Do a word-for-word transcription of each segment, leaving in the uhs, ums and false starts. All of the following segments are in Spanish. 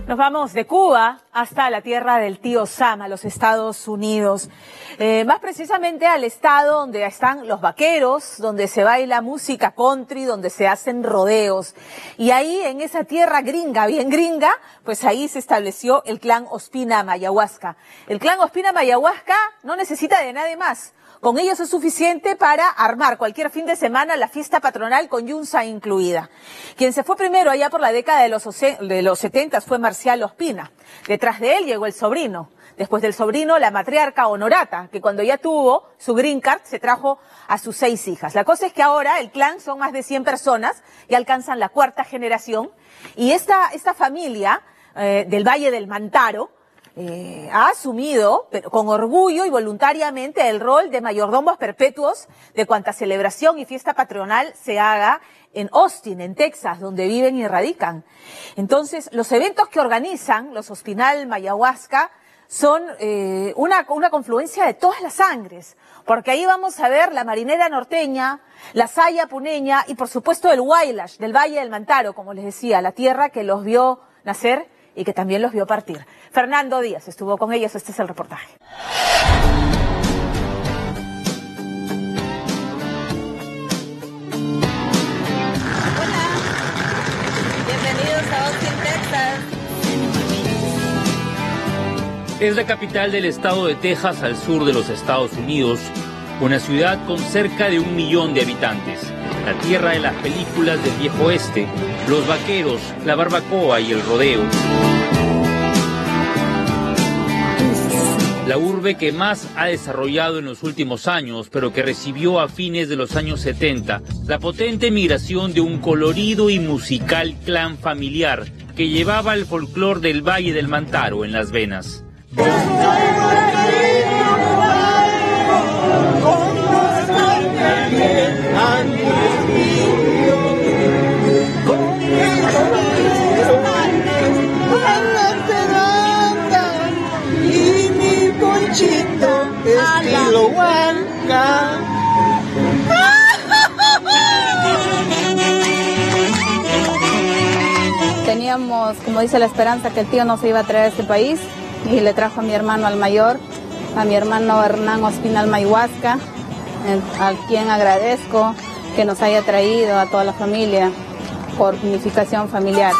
Nos vamos de Cuba hasta la tierra del tío Sam, a los Estados Unidos. Eh, más precisamente al estado donde están los vaqueros, donde se baila música country, donde se hacen rodeos. Y ahí, en esa tierra gringa, bien gringa, pues ahí se estableció el clan Ospina Mayahuasca. El clan Ospina Mayahuasca no necesita de nadie más. Con ellos es suficiente para armar cualquier fin de semana la fiesta patronal con yunza incluida. Quien se fue primero allá por la década de los, de los setenta fue Marcial Ospina. Detrás de él llegó el sobrino. Después del sobrino, la matriarca Honorata, que cuando ya tuvo su green card se trajo a sus seis hijas. La cosa es que ahora el clan son más de cien personas y alcanzan la cuarta generación. Y esta, esta familia eh, del Valle del Mantaro, Eh, ha asumido pero con orgullo y voluntariamente el rol de mayordomos perpetuos de cuanta celebración y fiesta patronal se haga en Austin, en Texas, donde viven y radican. Entonces, los eventos que organizan los Ospinal Mayahuasca son eh, una, una confluencia de todas las sangres, porque ahí vamos a ver la marinera norteña, la saya puneña y por supuesto el Wailash del Valle del Mantaro, como les decía, la tierra que los vio nacer y que también los vio partir. Fernando Díaz estuvo con ellos, este es el reportaje. Hola, bienvenidos a Austin, Texas. Es la capital del estado de Texas, al sur de los Estados Unidos, una ciudad con cerca de un millón de habitantes. La tierra de las películas del viejo oeste, los vaqueros, la barbacoa y el rodeo. La urbe que más ha desarrollado en los últimos años, pero que recibió a fines de los años setenta la potente migración de un colorido y musical clan familiar que llevaba el folclore del Valle del Mantaro en las venas. Estilo huanca. Teníamos, como dice la esperanza, que el tío nos iba a traer a este país y le trajo a mi hermano al mayor, a mi hermano Hernán Ospinal Mayahuasca, a quien agradezco que nos haya traído a toda la familia por unificación familiar.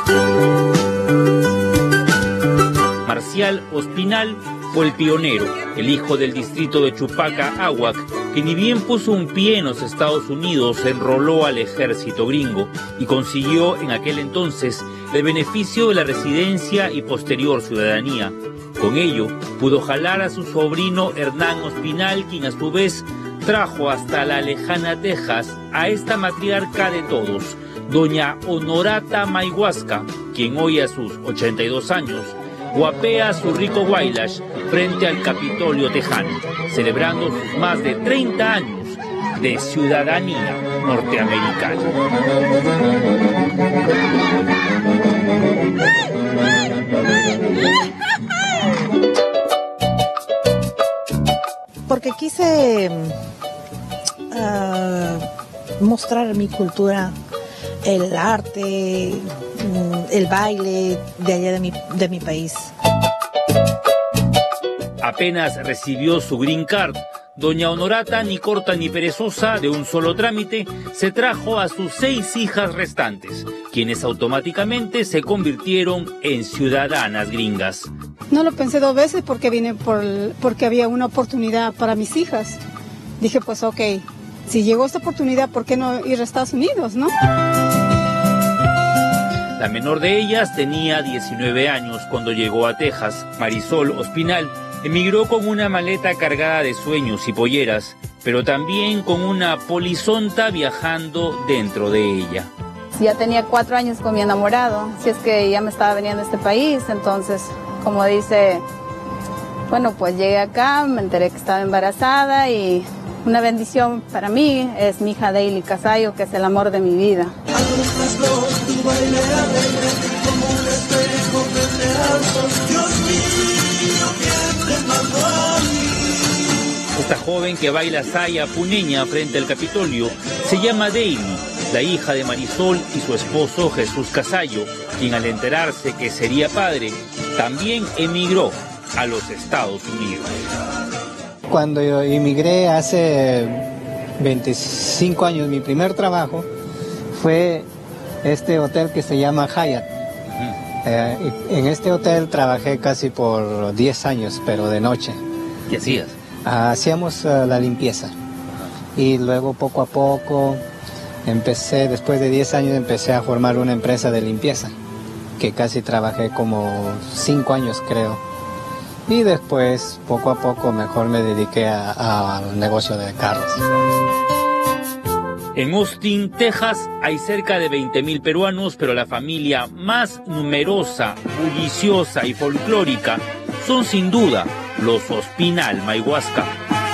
Marcial Ospinal fue el pionero, el hijo del distrito de Chupaca, Aguac, que ni bien puso un pie en los Estados Unidos, se enroló al ejército gringo y consiguió en aquel entonces el beneficio de la residencia y posterior ciudadanía. Con ello, pudo jalar a su sobrino Hernán Ospinal, quien a su vez trajo hasta la lejana Texas a esta matriarca de todos, doña Honorata Mayahuasca, quien hoy a sus ochenta y dos años guapea su rico Wailash frente al Capitolio tejano, celebrando sus más de treinta años de ciudadanía norteamericana. Porque quise uh, mostrar mi cultura, el arte, el baile de allá de mi, de mi país. Apenas recibió su green card, doña Honorata, ni corta ni perezosa, de un solo trámite, se trajo a sus seis hijas restantes, quienes automáticamente se convirtieron en ciudadanas gringas. No lo pensé dos veces porque vine por, porque había una oportunidad para mis hijas. Dije, pues ok, si llegó esta oportunidad, ¿por qué no ir a Estados Unidos, no? La menor de ellas tenía diecinueve años cuando llegó a Texas. Marisol Ospinal emigró con una maleta cargada de sueños y polleras, pero también con una polizonta viajando dentro de ella. Ya tenía cuatro años con mi enamorado, si es que ya me estaba viniendo a este país, entonces, como dice, bueno, pues llegué acá, me enteré que estaba embarazada y una bendición para mí es mi hija Daily Casayo, que es el amor de mi vida. Esta joven que baila saya puneña frente al Capitolio se llama Daily, la hija de Marisol y su esposo Jesús Casayo, quien al enterarse que sería padre, también emigró a los Estados Unidos. Cuando yo emigré hace veinticinco años, mi primer trabajo fue este hotel que se llama Hyatt. Uh-huh. eh, en este hotel trabajé casi por diez años, pero de noche. ¿Qué hacías? Hacíamos uh, la limpieza. Y luego poco a poco empecé, después de diez años empecé a formar una empresa de limpieza, que casi trabajé como cinco años creo. Y después poco a poco mejor me dediqué al negocio de carros. En Austin, Texas, hay cerca de veinte mil peruanos, pero la familia más numerosa, bulliciosa y folclórica son sin duda los Ospinal Mayhuasca.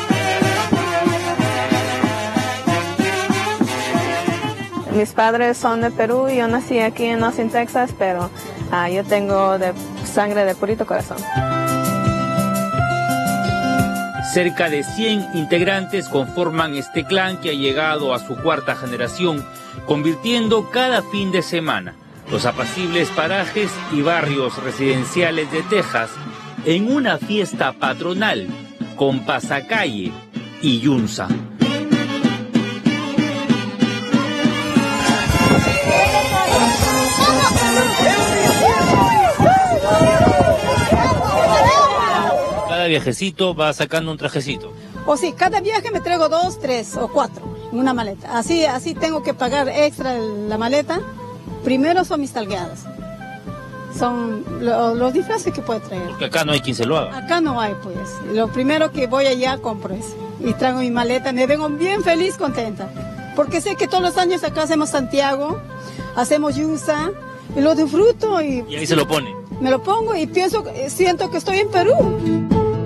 Mis padres son de Perú y yo nací aquí en Austin, Texas, pero uh, yo tengo de sangre de purito corazón. Cerca de cien integrantes conforman este clan que ha llegado a su cuarta generación, convirtiendo cada fin de semana los apacibles parajes y barrios residenciales de Texas en una fiesta patronal con pasacalle y yunza. Cada viajecito va sacando un trajecito. O sí, cada viaje me traigo dos, tres o cuatro en una maleta. Así, así tengo que pagar extra la maleta. Primero son mis talgueadas. Son lo, los disfraces que puedo traer. Porque acá no hay quien se lo haga. Acá no hay, pues. Lo primero que voy allá compro eso. Y traigo mi maleta, me vengo bien feliz, contenta. Porque sé que todos los años acá hacemos Santiago, hacemos yusa, y lo disfruto. Y, y ahí se lo pone. Me lo pongo y pienso, siento que estoy en Perú.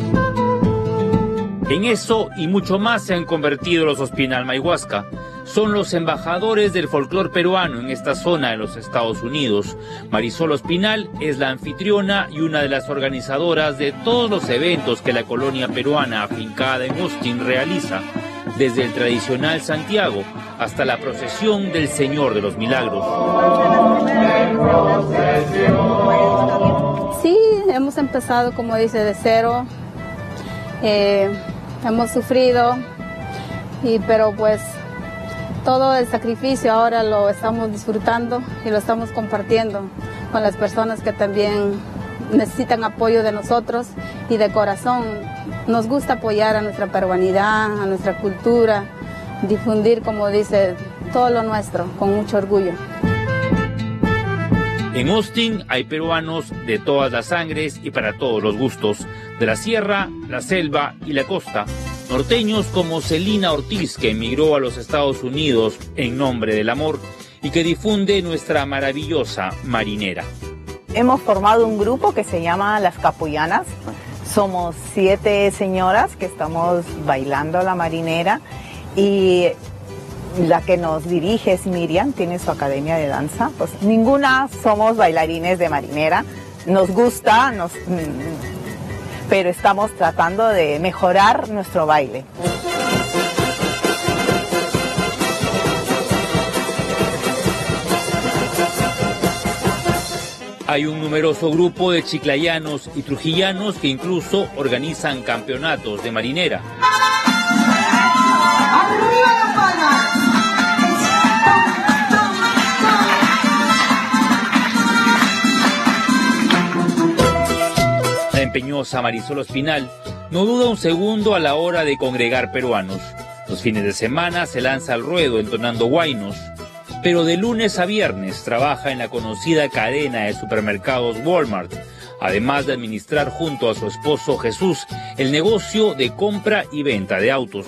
En eso y mucho más se han convertido los Ospinal Mayhuasca. Son los embajadores del folclor peruano en esta zona de los Estados Unidos. Marisol Ospinal es la anfitriona y una de las organizadoras de todos los eventos que la colonia peruana afincada en Austin realiza, desde el tradicional Santiago hasta la procesión del Señor de los Milagros. Sí, hemos empezado, como dice, de cero. Eh, hemos sufrido, y, pero pues todo el sacrificio ahora lo estamos disfrutando y lo estamos compartiendo con las personas que también necesitan apoyo de nosotros, y de corazón nos gusta apoyar a nuestra peruanidad, a nuestra cultura, difundir, como dice, todo lo nuestro con mucho orgullo. En Austin hay peruanos de todas las sangres y para todos los gustos, de la sierra, la selva y la costa. Norteños como Celina Ortiz, que emigró a los Estados Unidos en nombre del amor y que difunde nuestra maravillosa marinera. Hemos formado un grupo que se llama Las Capullanas. Somos siete señoras que estamos bailando la marinera, y la que nos dirige es Miriam, tiene su academia de danza. Pues ninguna somos bailarines de marinera, nos gusta, nos, pero estamos tratando de mejorar nuestro baile. Hay un numeroso grupo de chiclayanos y trujillanos que incluso organizan campeonatos de marinera. La empeñosa Marisol Ospinal no duda un segundo a la hora de congregar peruanos. Los fines de semana se lanza al ruedo entonando huaynos, pero de lunes a viernes trabaja en la conocida cadena de supermercados Walmart, además de administrar junto a su esposo Jesús el negocio de compra y venta de autos.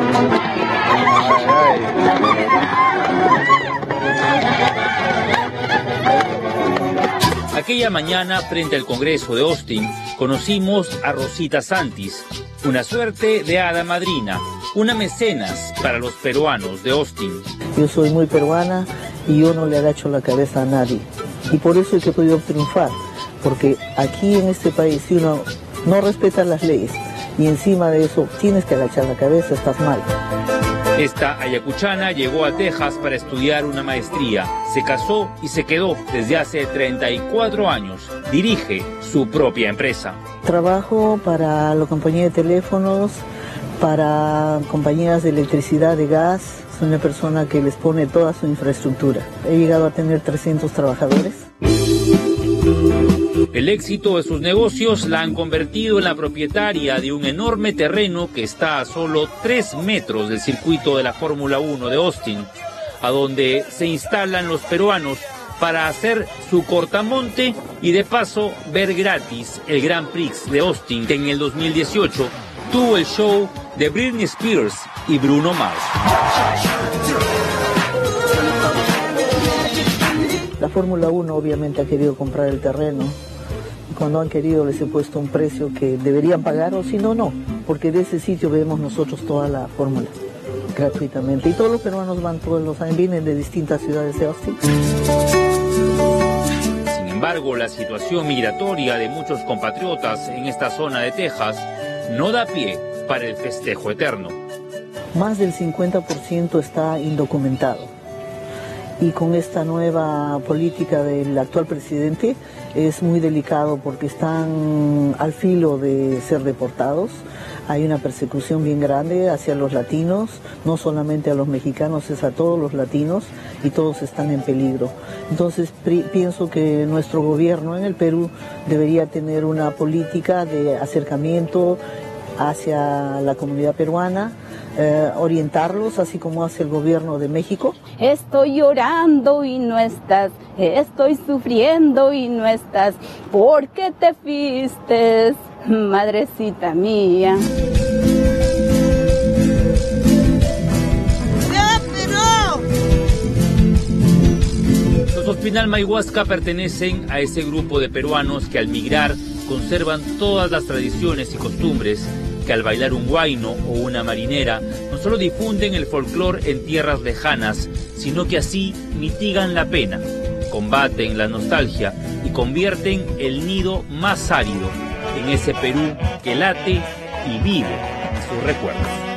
Aquella mañana, frente al Congreso de Austin, conocimos a Rosita Santis, una suerte de hada madrina, una mecenas para los peruanos de Austin. Yo soy muy peruana y yo no le agacho la cabeza a nadie. Y por eso es que he podido triunfar, porque aquí en este país, si uno no respeta las leyes y encima de eso tienes que agachar la cabeza, estás mal. Esta ayacuchana llegó a Texas para estudiar una maestría. Se casó y se quedó desde hace treinta y cuatro años. Dirige su propia empresa. Trabajo para la compañía de teléfonos, para compañías de electricidad, de gas. Soy una persona que les pone toda su infraestructura. He llegado a tener trescientos trabajadores. El éxito de sus negocios la han convertido en la propietaria de un enorme terreno que está a solo tres metros del circuito de la Fórmula uno de Austin, a donde se instalan los peruanos para hacer su cortamonte y de paso ver gratis el Grand Prix de Austin, que en el dos mil dieciocho tuvo el show de Britney Spears y Bruno Mars. La Fórmula uno obviamente ha querido comprar el terreno. Cuando han querido les he puesto un precio que deberían pagar, o si no, no. Porque de ese sitio vemos nosotros toda la fórmula, gratuitamente. Y todos los peruanos van todos los años, vienen de distintas ciudades de Austin. Sin embargo, la situación migratoria de muchos compatriotas en esta zona de Texas no da pie para el festejo eterno. Más del cincuenta por ciento está indocumentado. Y con esta nueva política del actual presidente es muy delicado porque están al filo de ser deportados. Hay una persecución bien grande hacia los latinos, no solamente a los mexicanos, es a todos los latinos y todos están en peligro. Entonces pienso que nuestro gobierno en el Perú debería tener una política de acercamiento hacia la comunidad peruana, eh, orientarlos, así como hace el gobierno de México. Estoy llorando y no estás, estoy sufriendo y no estás, ¿por qué te fuiste, madrecita mía? Los Ospinal Mayhuasca pertenecen a ese grupo de peruanos que al migrar conservan todas las tradiciones y costumbres, que al bailar un huayno o una marinera no solo difunden el folclore en tierras lejanas, sino que así mitigan la pena, combaten la nostalgia y convierten el nido más árido en ese Perú que late y vive en sus recuerdos.